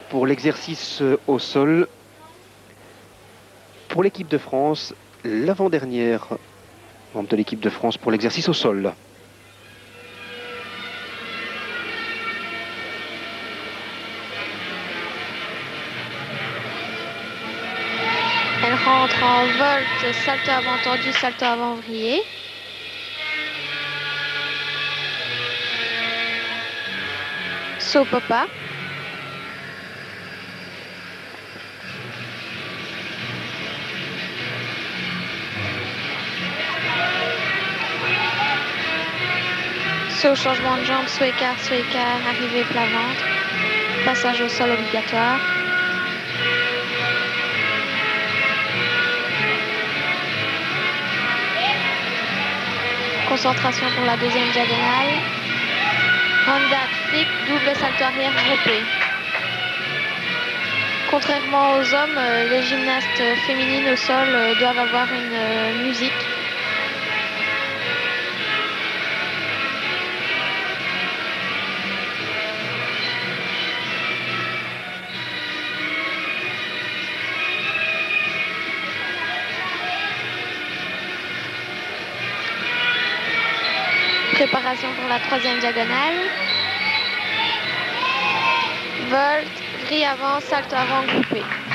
pour l'exercice au sol. Pour l'équipe de France, l'avant-dernière membre de l'équipe de France pour l'exercice au sol. Elle rentre en volte, salto avant tendu, salto avant vrillé. Saut papa. Saut changement de jambe, saut écart, arrivée plat ventre. Passage au sol obligatoire. Concentration pour la deuxième diagonale. Handbag flic, double salto arrière groupé. Contrairement aux hommes, les gymnastes féminines au sol doivent avoir une musique. Préparation pour la troisième diagonale. Volte, vrille avant, salto avant groupé.